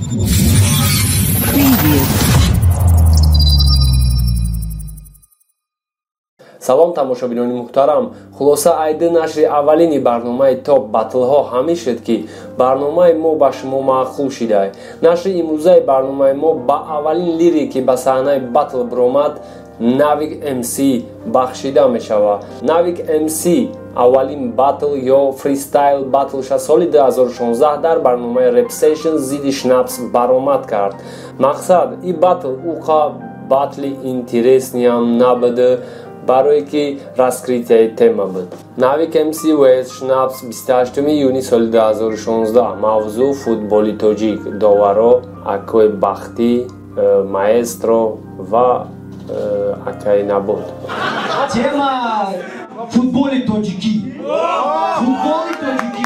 Салом тамошобинони муҳтарам. Хулоса айди нашри аввалини барномаи топ батлҳо ҳамин шуд, ки барномаи мо ба шумо маъқул шидай. Нашри имрӯзаи барномаи мо ба аввалин лире, ки ба саҳнаи батл биромад, Navik MC бахшида мешавад. Navik MC аввалин батл ё фристайл батлша соли 2016 дар барномаи Rap Session зидди Шнапс баромад кард. Мақсад и батл уқа батли интересниям набуд, барое ки раскритияи тема буд. Navik MC vs Шнапс 28 июни соли 2016. Мавзӯъ футболи тоҷик. Доваро Акои Бахтӣ, Маэстро ва Акай Набуд. Тема футболи тоҷикӣ. Футболи тоҷикӣ.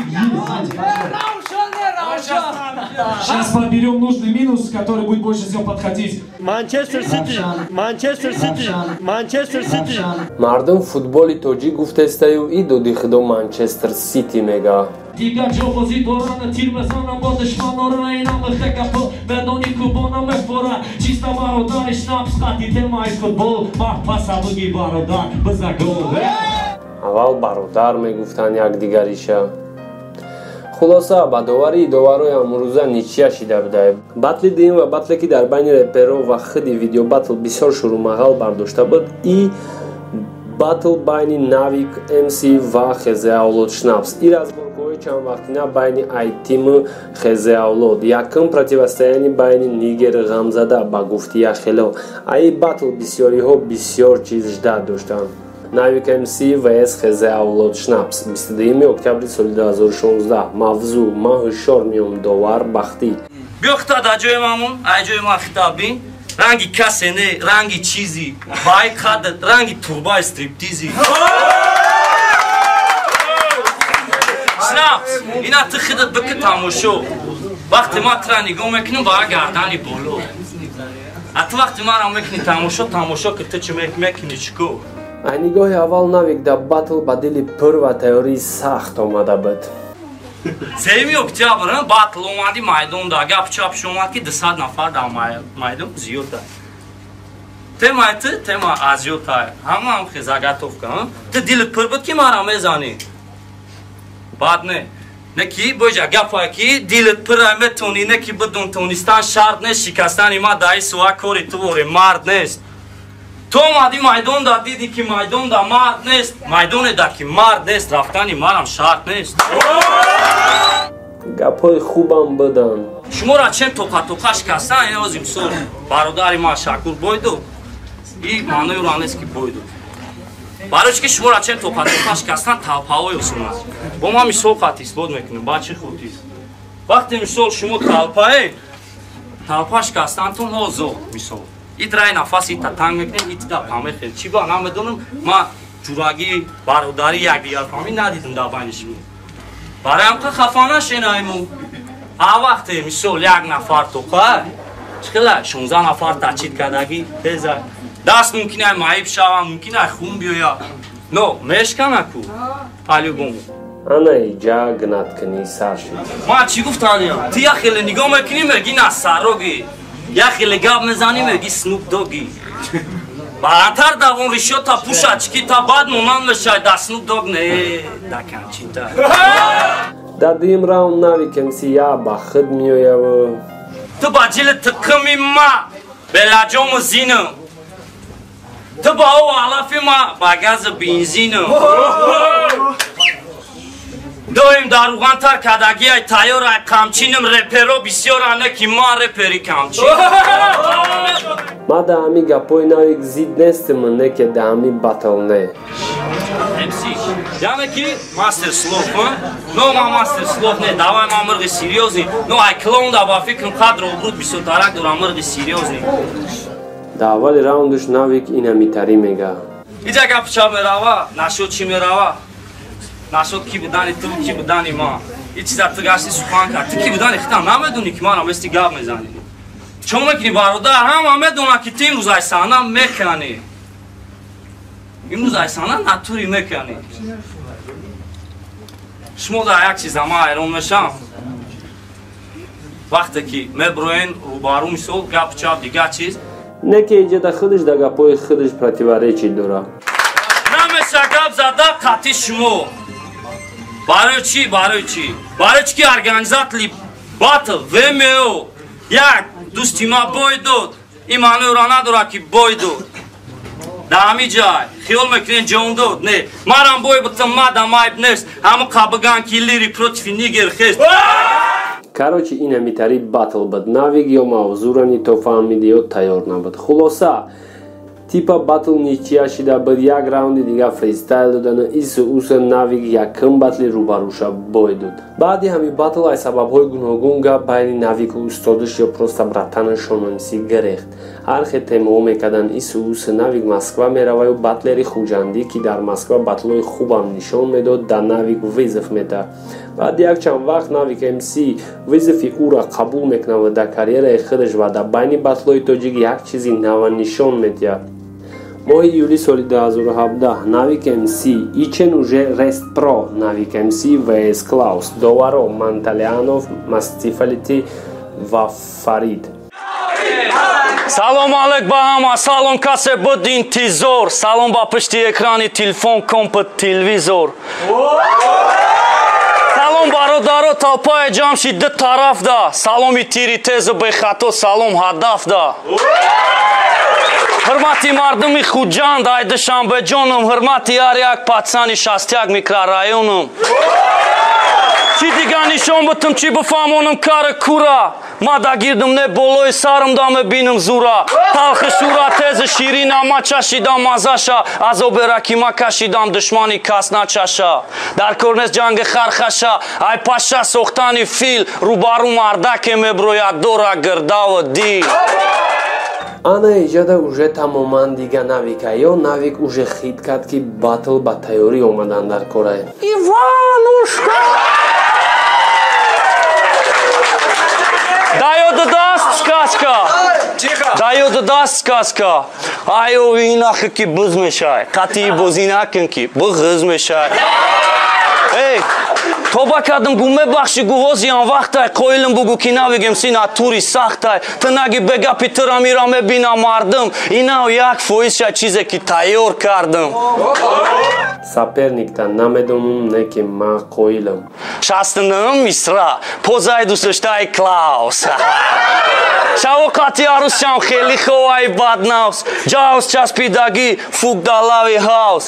Сейчас подберем нужный минус, который будет больше всего подходить. Манчестер Сити, Манчестер Сити, Манчестер Сити. Мардум футболи тоҷик гуфтестаю и доди худо Манчестер Сити мега. Дигар ҷовози дорана тир мезанам бо душманорна инам мехтекапо медони кубона мефора чиста бародари Шнапс хати темаи футбол махпаса буги бародар биза гол. Аввал бародар мегуфтанд якдигариша. Хулоса ба доварии доварои амрӯза ничия шида будааем. Батли дим ва батле ки дар байни реперо ва худи видео батл бисёр шурӯъмағал бардошта буд, и батл байни Navik MC ва Хезеавлод Шнапс. И разборҳои чандвақтина байни Айтиму Хезеавлод. Якум противостояние байни Нигер Ғамзада ба гуфти Яхело. Аи батл бисёриҳо бисёр чиз жда доштанд. Navik MC vs Хезеавлод Шнапс 22 октябри соли 2016. Мавзӯъ ман ҳушёр миём довар Бахтӣ. Биёхта дар ҷои мамон, ай ҷои ман хитаби. Ранги касе не, ранги чизи, бай қадд, ранги турбаи стриптизи. Шнапс, ина ты хидат бики тамошо. Вақти ман тра нигоҳ мекунам ба гардани боло. А ту вақти манро мекунӣ тамошо ки ту чӣ мекунӣ чико? Ай нигоҳи аввал Navik дар батл ба дили пур ва тайёрии сахт омада буд. 3 октябр батл омади майдонда, гап чап шумад ки 200 нафар дар майдон зиёд аст. Темаи ту тема азиёд аст. Ҳамаам хизагатовка. Ту дилит пур буд ки маро мезанӣ. Бад не. Не ки боҷа гапае ки дилит пур метонӣ, не ки бидун тонистан шарт нест, шикастани ма дар ин суа кори ту вори мард нест. То омади майдонда диди ки майдонда мард нест, майдонеда ки мард нест, рафтани марам шарт нест. Гапҳои хубам буданд. Шуморо чем тоқа шикастан ёз имсол бародари ма Шакур Бойдо и маънои ӯро нест ки Бойдо. Барои ки шуморо чем тоқа шикастан талпаҳо ёсунад. Бо ман мисол қат исбот мекунем, ба чӣ хотир. Вақте мисол шумо талпа шикастантон ҳозо мисол. Ит рай нафас ита танг мекунем, ит да памехем. Чӣ ба намедонам, ман ҷурагӣ бародари якдигарфаҳмӣ надидам дар байни шумо. Бароям ка хафа нашенаему. А вақте мисол як нафар тоқа, чиқила 16 нафар тачид кардагӣ теза. Даст мумкин ай маиб шавам, мумкин ай хун биёя. Но мешкана ку. По-любому. Ана иҷа гнаткунӣ сар шуд. Ман чӣ гуфтанам? Ту як хеле нигоҳ мекунӣ меги насароги. Як хеле гап мезанӣ меги Snoop Doggy. Баландтар давон ришота пуша чики та бад монанд мешай да Snoop Dogg не да камчита. Дар дуюм раунд Navik MC я ба худ меояву. Ту ба ҷили тиқими ма белаҷому зинам. Ту ба о алафи ма ба гази бензинам. Доим дар уғантар кадагиай тайёр ай камчинам реперо бисёр ане ки ман репери камчин. Ма да ҳами гапҳои Navik зид нестим, не ки да ҳами батл не. MC, яъне ки мастер слов, но ман мастер слов не, давай ман мирғи серьёзни. Но ай клоун да ба фикрам қадр обруд бисёртарак дорам мирғи серьёзни. Дар аввали раундуш Navik инамитарӣ мега. Иҷа гап ча мерава, нашуд чӣ мерава? Нашуд ки будани ту, ки будани ман. Ин чиза ту гашти сухан кард. Ту ки будани хитам намедонӣ ки манам ести гап мезанӣ. Чо мекунӣ бародар? Ҳама медонад ки ту имрӯз ай саҳна мекунӣ. Имрӯз ай саҳна натури мекунӣ. Шумо дар як чиза ман ҳайрон мешам. وقتی که مبروین روبارو میشد گپ چاپ دیگه چیز نه که ایجاد خودش در گپای خودش پرتیوارچی داره نمیشه گپ زده قطعی شما برای چی برای چی که ارگانیزاتلی باتل ومیو یک دوستی ما بایدود این معنی را نداره که بایدود در همین جای خیال میکنین جون دود نه مرم بای بتم مادم مایب نیست همه قبگان که لیری پروتفی نیگر خیست Короче, инамитари батл бад. Навиг ё мавзурани то фаҳмиди ё тайёр набуд. Хулоса, типа батл ничия шида бад як раунди дига фристайл додана ису уса навиг якм батли рӯбаруша бойдуд. Баъди ҳами батл ай сабабҳои гуногун гап байни навигу устодаш ё просто братанашонамси гирехт. ҳар хел темаҳо мекардан ису уса навиг Москва мераваю батлери хуҷандӣ ки дар Москва батлҳои хубам нишон медод дар навиг визов меда. Баъди якчанд вақт навик МС визифи ӯра қабул мекунад ва дар карьераи худаш ва дар байни батлҳои тоҷик як чизи нава нишон медиҳад. Моҳи июли соли 2017 Навик МС Ичен уже Рест Про Навик МС ВС Клаус Доваро Манталянов Мастифалити ва Фарид Салом алейк ба ҳама, салом касе буд интизор, салом ба пишти экрани телефон, компют, телевизор. Салом бародаро толпаи ҷамши ду тараф да, саломи тири тезу бехато, салом ҳадаф да. ҳурмати мардуми хуҷанд, ай душанбеҷонум, ҳурмати ҳар як пацани 61 микрорайонум. Чи дига нишон бутум, чи буфаҳмонам кари кура. Ма да гирдум не болои сарам да мебинам зура. Талхи шура тезу ширина ма чашидам мазаша. Азоби ракима кашидам душмани кас начаша. Дар корнес ҷанги хархаша. Ай паша сохтани фил. Рӯбару мардаке меброяд дора гирдаву дил. Ана иҷода уже тамоман дига навика ё навик уже хит кард ки батл ба тайёрӣ омадан дар кора. Иванушка! Даёду даст сказка. Даёду даст сказка. Айо инахи ки буз мешай. Қати бозӣ накун ки буғыз мешай. Эй, тоба кардам гу мебахши гувози ан вақтай қоилам бугу ки навигем си натури сахтай. Ты наги бегапи тыра мира мебинам мардым. Инау як фоизша чизе ки тайёр кардам. Саперниктан намедонум не ки ма қоилам. Шастынам мисра, позай дусдоштаи Клаус. Шавоқати арусчам хели ховаи баднавс. Ҷаус часпидаги фук дар лави ҳавс.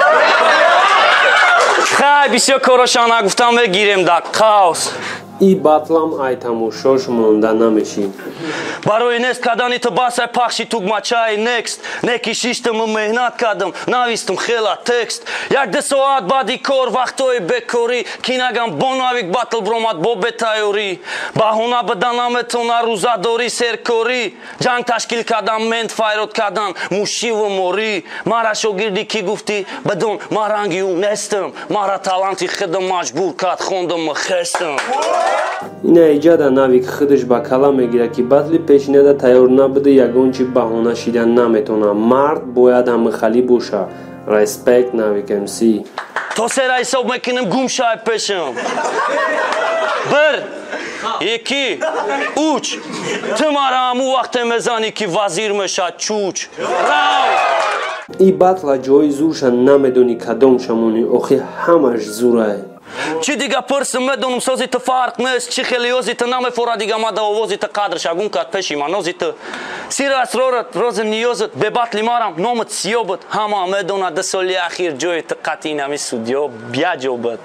Хай бисёр короша нагуфтам мегирем дар қаус. И батлам ай тамошош монда намеши. Барои нест кардани ту басай пахши тугмачаи некст. Неки шиштам меҳнат кардам, навистам хела текст. Як ду соат баъди кор вақтҳои бекорӣ ки нагам бо навик батл бромад бо бетайёрӣ. Баҳона бидан наметавона рӯзадорӣ серкорӣ. Ҷанг ташкил кардам, мент файрод кардан, мушиву морӣ. Мара шогирдӣ ки гуфтӣ бидон ман ранги ӯ нестам. Мара таланти худам маҷбур кард хондам хестам. Ина иҷода навик худаш ба кала мегирад ки батли пешнида тайёр набуда ягон чи баҳона шидан наметавона. Мард бояд ҳамихалӣ боша. Респект Навик МС. То сера ҳисоб мекунем гум шай пешам. Бир, ики, уч. Ту мара ҳамун вақте мезанӣ ки вазир мешад чуч. И батла ҷои зурша намедонӣ кадом шамони охир ҳамаш зурай. Чи дига пурсам медонам сози ту фарқ нест. Чи хели ёзи ту намефора дига ма да овози ту қадр шагун кард пеши ма нози ту. Сира асрорат розим ниёзат бе батли марам номат сиёбат. Ҳама медонад ду соли ахир ҷои ту қатъи нами судё бяҷобат.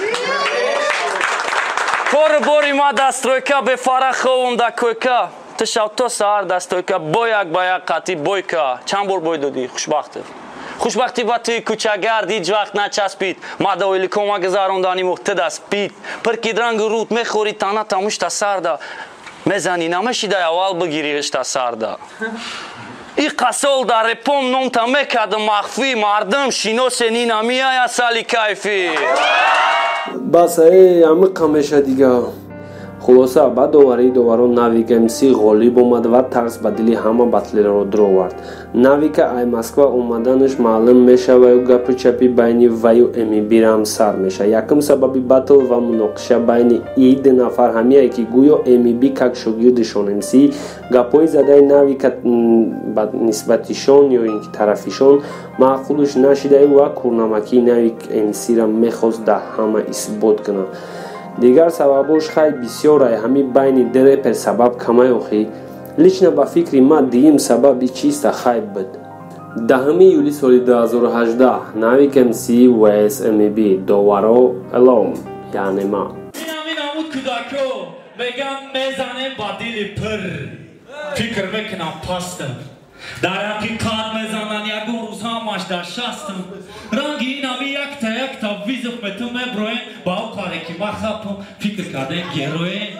Кори бори ма дастройка бе фарах ховам да койка. Ту шав то саҳар дастройка бо як ба як қатъи бойка. Чанд бор бой додӣ хушбахтӣ. Хушбахтӣ ба туи кӯчагард ҳеҷ вақт начаспид. Мадаоили кома гузарондани муҳтад аст пит. Пирки рангу руд мехӯри тана тамушта сарда. Мезанӣ намешида аввал бигирӣ ишта сарда. И қасол дар репом номта мекардам махфӣ. Мардам шиносе нина миая сали кайфӣ. Бас амиқа меша дига. хулоса ба доварон Навик МС ғолиб омад ва тарс ба дили ҳама батлерро дуровард. Навика ай Москва омаданаш маълум мешаваю гапи чапи байни ваю MB-рам сар меша. Якум сабаби батл ва муноқиша байни ин ду нафар ҳамие ки гӯё MB как шогирдишон МС гапҳои задаи Навика ба нисбатишон ё ин ки тарафишон маъқулуш нашида ва курнамакии Навик МС-ра мехост дар ҳама исбот кунад. Дигар сабабош хай бисёрай ҳами байни ду репер сабаб камай охи. Лично ба фикри ма дигим сабаби чиста хай буд. 10 июли соли 2018 Навик МС vs MB доваро элом яъне ма. Инамут кудако мегам мезанем ба дили пир. Фикр мекунам пастам. Дар ҳақиқат мезанан ягон рӯз ҳамаш дар шастам. Ранги инами якта визов мету меброен ба о каре ки ма хапам фикр кардем героен.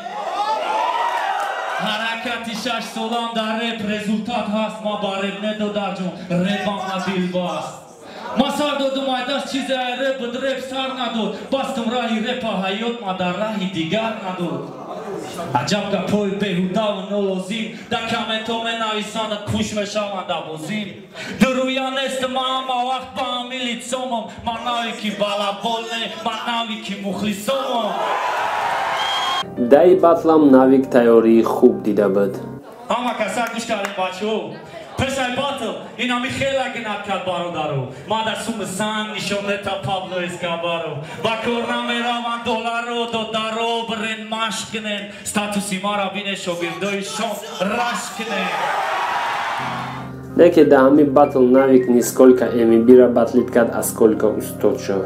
ҳаракати 6 солам дар реп результат ҳаст ма ба реп недодаҷон репам на дил баст. ма сар додум айдаш чизае реп буд реп сар надод бастум раҳи репа ҳаёт ма дар раҳи дигар надод. аҷаб гапҳои беҳудаву нолозим дар комментҳо менависанд куш мешаванд авозим. дурӯя нестам ҳама вақт ба ҳами лицомам ман наве ки балабол не ман наве ки мухлисомам. даи батлам Навик тайёрии хуб дида буд. ҳама каса гӯш кардем бачаҳо. пешай батл инами хела гинат кард бародаро. ма дар суми сан нишонета Пабло Эскобаро. ба кор намераванд долларо додаро бирен машқ кунен. статуси мара бинед шогирдои шон рашк кунен. Не ки да ҳами батл Навик не сколько MB-ра батлид кард а сколько устод шуд.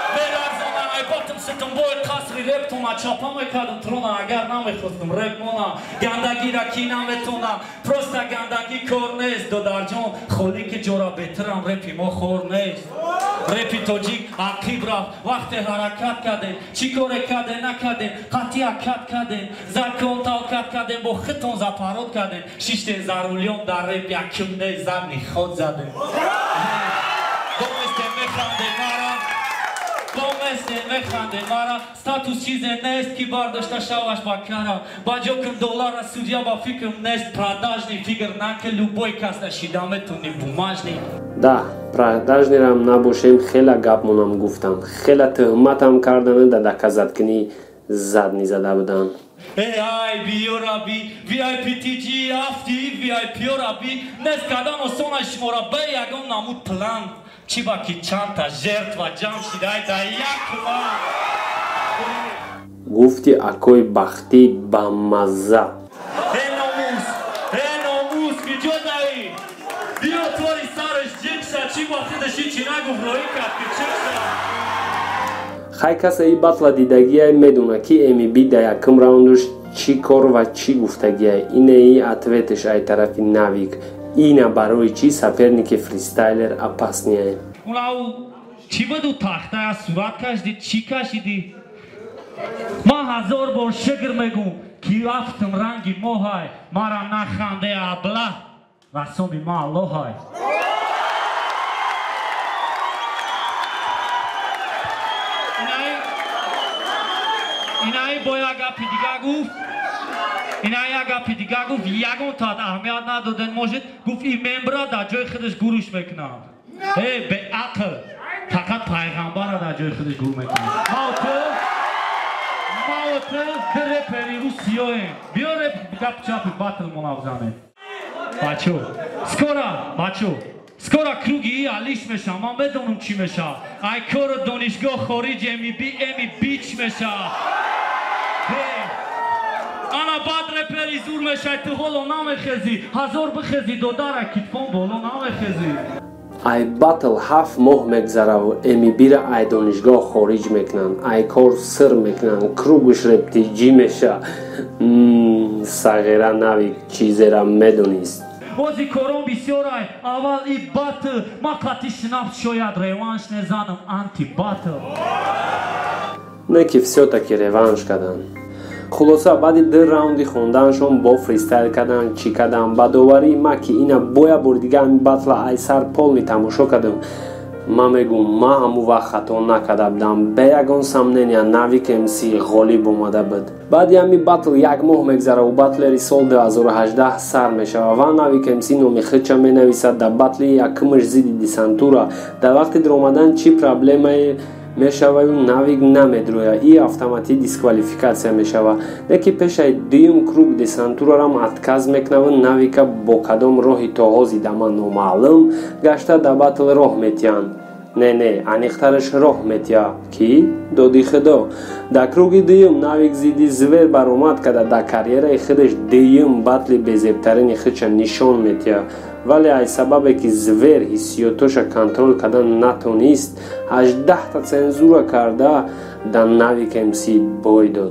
чапа мекардам трона агар намехостам реп монам гандагира ки наметонам просто гандаги кор нест додарҷон холӣ ки ҷора беҳтарам репи мо хор нест. репи тоҷик ақиб рафт вақте ҳаракат кардем чӣ коре кардем накардем қатъи ҳаракат кардем закон талкат кардем бо хитон запарот кардем шиште зарулён дар реп якум нест задни ход задем. донистем механдем мара механде мара статус чизе нест ки бардошта шаваш ба кара ба ҷокум доллара судя ба фикрам нест продажный фигр наке любой кас нашида метуни бумажный. Да, продажнирам набошем хела гап монам гуфтам хела тӯҳматам кардане да доказаткунӣ задни зада будан. ай биёраби VIP-TG афти VIP-ёраби нест кардан осона шумора бе ягон намуд план чӣ ба ки чандта жертва ҷамъ шидай дар як план. гуфти акои бахтӣ бамазза. номус биҷодаи биё твори сараш ҷикша чӣ ба худаши чӣ нагуфт роҳӣ кард ки чикша. хай каса и батла дидагияй медона ки MB да якум раундуш чӣ кор ва чӣ гуфтагияй. инаи ответиш ай тарафи Навик ина барои чӣ соперники фристайлер опасняй. унау чӣ буду тахтая сурат кашиди чӣ кашиди. ман ҳазор бор шигр мегум ки афтум ранги моҳай мара наханде абла расоми ма аллоҳай. инаи бо як гапи дига гуфт инаи як гапи дига гуфт ягон тат аҳамият надоден можед гуфт и мембра дар ҷои худаш гурӯш мекунад. беақл фақат пайғамбара дар ҷои худаш гурӯ мекунад. маоту ду репери русиёем биё реп гап чапи батл монавзанем. бачо скоро круги алиш меша ман медонам чӣ меша. ай кору донишгоҳ хориҷ эми бич меша. ана бад репери зур мешай ту ҳоло намехезӣ ҳазор бихезӣ додара китфон боло намехезӣ. ай батл 7 моҳ мегзараву MB-ра ай донишгоҳ хориҷ мекунанд ай кор сир мекунанд кругуш рептиҷӣ меша. сағира Навик чизера медонист. бозикорон бисёрай аввал и батл ма қатъи шинафт шояд реванш незанам анти батл. не ки всё-таки реванш карданд. хулоса баъди 2 раунди хонданашон бо фристайл кардан чӣ кардан ба доварии ма ки ина боя бори дига ҳамин батла ай сар полни тамошо кардам ма мегум ма ҳамун вақт хато накарда будам бе ягон сомнения навик МС ғолиб омада буд. баъди ҳамин батл як моҳ мегзара ва батлери сол 2018 сар мешава ва навик МС номи худша менависад дар батли якумаш зидди десантура. дар вақти омадан чӣ проблемае мешаваю навик намедроя и автоматӣ дисквалификатсия мешава. леки пешаи дуюм круг десантурарам отказ мекунаву навика бо кадом роҳи то ҳозидама номаълум гашта дар батл роҳ метиҳанд. не аниқтараш роҳ метиҳа ки доди худо. дар круги дуюм навик зидди звер баромад карда дар карьераи худаш дуюм батли безебтарини худша нишон метиҳа. вале аз сабабе ки звер ҳиссиётоша контрол кардан натонист 18 цензура карда дар навик МС бой дод.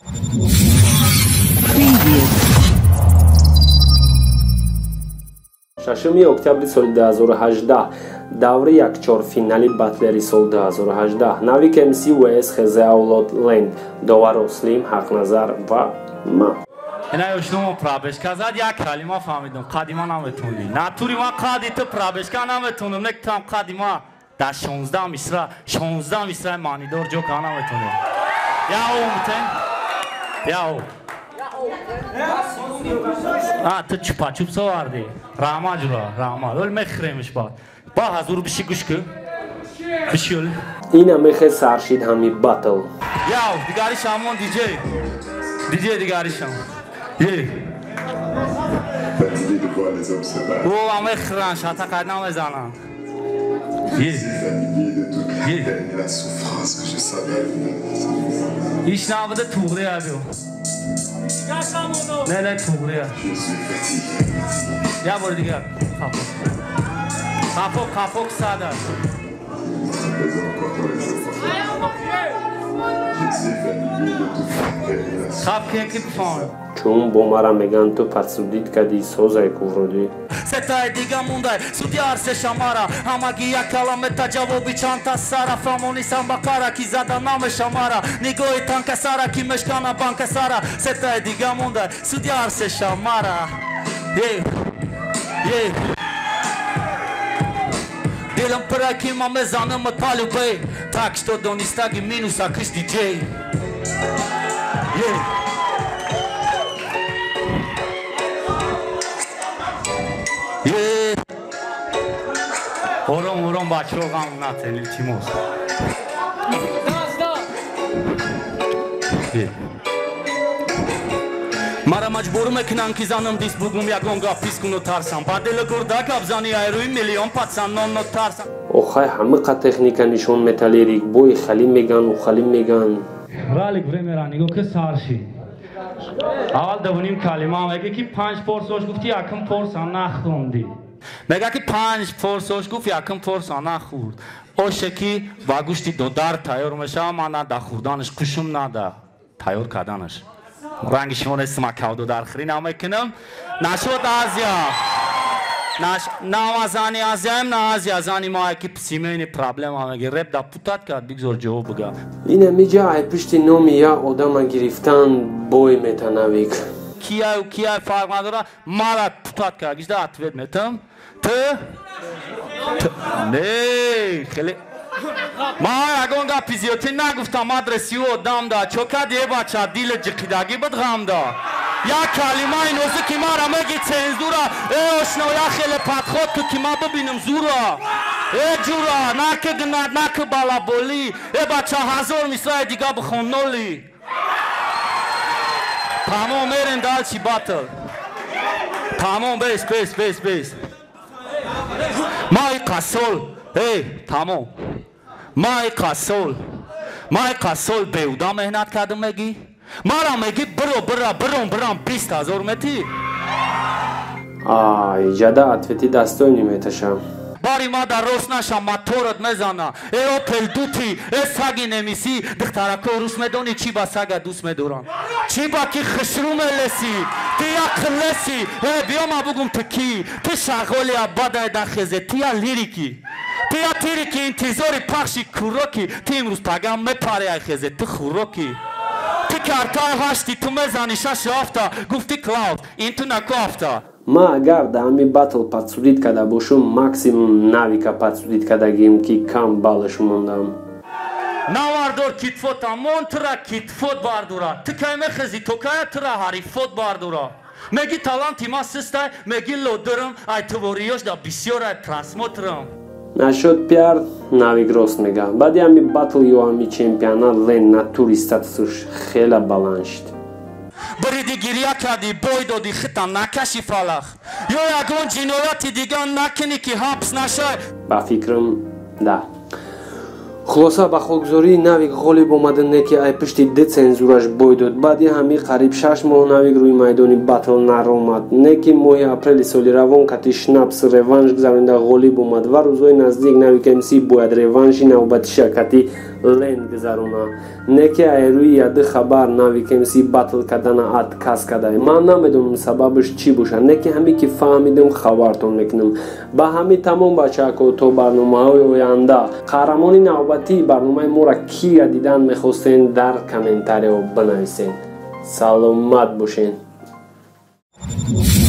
6 октябри соли 2018 даври якчорфинали батлери сол 2018 навик МС vs хезе авлод ленд довар ослим ҳақназар ва ма. Инай шумо пробешка зад як калима фаҳмидам қадима наметуни натури ман қади ту пробешка наметунам нектам қадима дар 16 мисра маънидор ҷо ка наметунем яо мутен яо ту чупачуп соварди раҳма ҷура раҳма ӯл мехиремиш ба ҳазур биши гӯшку бишул ина мехе саршид ҳами батл яо дигаришамон диҷей дигаришам همه خران شاتا قد نمیزنم هیچ نبوده توغری هدو نه توغری یه بار دیگر خفوک ساده خب که بفهم чун бо мара меган ту подсудит кади созай кувроди сетаи дига мундай суди арсе шамара ҳамаги як каломета ҷавоби чанда сара фамонисам ба қара ки зада намеша мара нигоҳи танка сара ки мешкана банка сара сетаи дига мундай суди арсе шамара дилам пира ки ма мезанам талубе так што донистаги минуса кишти ҷей Ором бачаҳо ғам натен илтимос мара маҷбур мекунам ки занам дист бугум ягон гап пис куну тарсам ба дили гурда гап зани айрӯи миллион патсан нонно тарсам охай ҳамақа техника нишон метали ригбои хали меган ралик времера нигоҳ ки сарши аввал давоним калима меге ки 5 порсош гуфти якум порса нахонди мега ки 5 порсош гуфт якум порса нахӯрд оше ки ба гӯшти додар тайёр мешава ман на да хӯрданаш кушум на да тайёр карданаш ранги шумо нестам акавду дар хирӣ намекунам нашуд азия нама зани азияем на азия зани мое ки семейни проблема меги реп да путат кард бигзор ҷавоб бигӯ ина миҷа ай пишти номи як одама гирифтан бой метанавик кияй фарқ надора мара путат кард гишда ответ метам ту не хеле ма ягон гапи зиёдтӣ нагуфтам адресиу одам да чокади бача дили ҷиқидагӣ буд ғам да як калимаи нозуки мара меги цензура ошно я хеле падход ку ки ма бибинам зура ҷура наки гинат наки балаболӣ бача 1000 мисраи дига бихон ноли тамом мерем далчи батл тамом бес май қасол тамом май қасол беҳуда меҳнат кардам меги мара меги биром 20,000 метӣ ҷада ответи достойни меташам бари ма дар рост наша моторот мезана опел дути саги немисӣ духтарако рус медонӣ чӣ ба сага дӯст медоранд чӣ ба ки хишрӯ мелеси ту як қилеси биё ма бугум ту кӣ ту шағоли абадай дахезе ту я лирики ту я тирики интизори пахши кӯроки ту имрӯз пагам мепари айхезе ту хӯроки ту картаи ҳашти ту мезани 6 ҳафта гуфти клауд ин ту накофта ма агар дар ҳамин батл подсудид карда бошам, максимум навика подсудид кардагим ки кам баллаш мондам. Навардор китфота монтра китфот бардура тикай мехези токая тра ҳарифот бардура меги таланти ма систай меги лодырам ай твориёш да бисёр ай просмотрам нашуд пиар навик рост мега. Баъди ҳамин батл ё ҳамин чемпионат Лен натури статусаш хела баланд шуд. бириди гирья карди бой доди хитам накаши фалах ё ягон ҷинояти дигар накунӣ ки ҳабс нашай. ба фикрам да. хулоса ба хокгузории навик ғолиб омада, неки ай пишти децензураш бой дод. баъди ҳамин қариб 6 моҳ навик рӯи майдони батл наромад. Неки моҳи апрели соли равон кати шнапс реванш гузаронида ғолиб омад ва рӯзҳои наздик навик МС бояд реванши навбатиша кати Лен гузарона. Неки ай рӯи яди хабар навик МС батл кардана отказ карда. ман намедонам сабабаш чӣ бошад. Неки ҳамин ки фаҳмидам хабартон мекунам. ба ҳамин тамом бачаҳако то барномаҳои оянда қаҳрамони навбатии барномаи моро кия дидан мехостен дар комментариҳо бинависен. саломат бошед.